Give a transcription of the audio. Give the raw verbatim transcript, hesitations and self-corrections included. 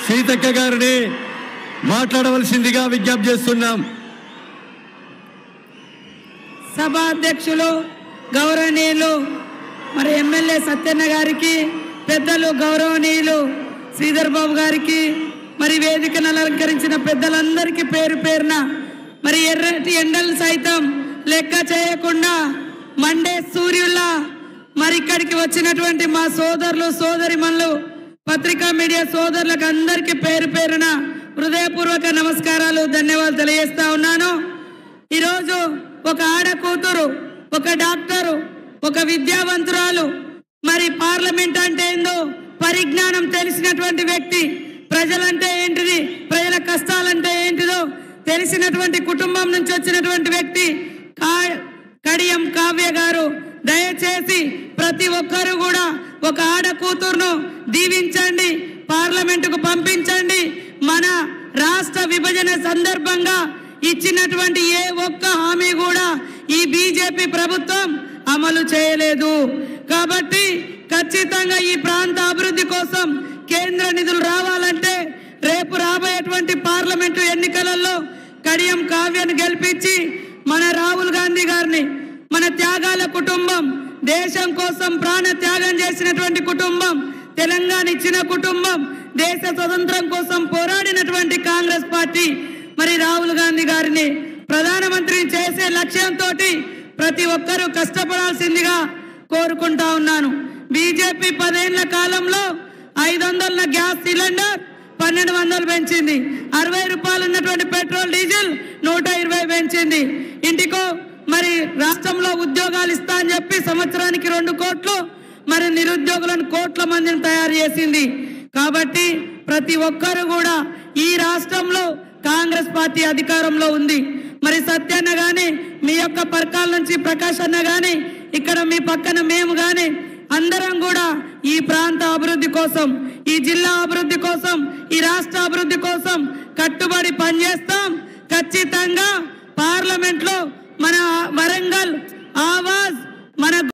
సీతక్క గారిని మాట్లాడవలసిందిగా విజ్ఞప్తి చేస్తున్నాం. సభా అధ్యక్షులు గౌరవనీయులు మరి ఎమ్మెల్యే సత్యన్న గారికి, పెద్దలు గౌరవనీయులు శ్రీధర్ బాబు గారికి, మరి వేదికను అలంకరించిన పెద్దలందరికీ పేరు పేరున మరి ఎర్రటి ఎండలు సైతం లెక్క చేయకుండా మండే సూర్యుల్లా మరి ఇక్కడికి వచ్చినటువంటి మా సోదరులు సోదరిమణులు పత్రికా మీడియా సోదరులకు అందరికీ పేరు పేరున హృదయపూర్వక నమస్కారాలు, ధన్యవాదాలు తెలియజేస్తా ఉన్నాను. ఈరోజు ఒక ఆడ కూతురు, ఒక డాక్టరు, ఒక విద్యావంతురాలు, మరి పార్లమెంట్ అంటే ఏందో పరిజ్ఞానం తెలిసినటువంటి వ్యక్తి, ప్రజలంటే ఏంటిది, ప్రజల కష్టాలంటే ఏంటిదో తెలిసినటువంటి కుటుంబం నుంచి వచ్చినటువంటి వ్యక్తి కడియం కావ్య గారు. దయచేసి ప్రతి ఒక్కరూ కూడా ఒక ఆడ కూతురును దీవించండి, పార్లమెంటుకు పంపించండి. మన రాష్ట్ర విభజన సందర్భంగా ఇచ్చినటువంటి ఏ ఒక్క హామీ కూడా ఈ బీజేపీ ప్రభుత్వం అమలు చేయలేదు. కాబట్టి ఖచ్చితంగా ఈ ప్రాంత అభివృద్ధి కోసం కేంద్ర నిధులు రావాలంటే రేపు రాబోయేటువంటి పార్లమెంటు ఎన్నికలలో కడియం కావ్యను గెలిపించి మన రాహుల్ గాంధీ గారిని, మన త్యాగాల కుటుంబం, దేశం కోసం ప్రాణ త్యాగం చేసినటువంటి కుటుంబం, తెలంగాణ ఇచ్చిన కుటుంబం, దేశ స్వతంత్రం కోసం పోరాడినటువంటి కాంగ్రెస్ పార్టీ మరి రాహుల్ గాంధీ గారిని ప్రధానమంత్రిని చేసే లక్ష్యంతో ప్రతి ఒక్కరూ కష్టపడాల్సిందిగా కోరుకుంటా ఉన్నాను. బీజేపీ పదేళ్ల కాలంలో ఐదు వందల గ్యాస్ సిలిండర్ పన్నెండు వందలు పెంచింది, అరవై రూపాయలు ఉన్నటువంటి పెట్రోల్ డీజిల్ నూట ఇరవై పెంచింది. ఇంటికో మరి రాష్ట్రంలో ఉద్యోగాలు ఇస్తా అని చెప్పి సంవత్సరానికి రెండు కోట్లు మరి నిరుద్యోగులను కోట్ల మందిని తయారు చేసింది. కాబట్టి ప్రతి ఒక్కరు కూడా ఈ రాష్ట్రంలో కాంగ్రెస్ పార్టీ అధికారంలో ఉంది. మరి సత్యన్న గాని, మీ యొక్క పర్కాల నుంచి ప్రకాష్ అన్న గాని, ఇక్కడ మీ పక్కన మేము గాని అందరం కూడా ఈ ప్రాంత అభివృద్ధి కోసం, ఈ జిల్లా అభివృద్ధి కోసం, ఈ రాష్ట్ర అభివృద్ధి కోసం కట్టుబడి పనిచేస్తాం. ఖచ్చితంగా పార్లమెంట్ లో మన వరంగల్ ఆవాజ్ మన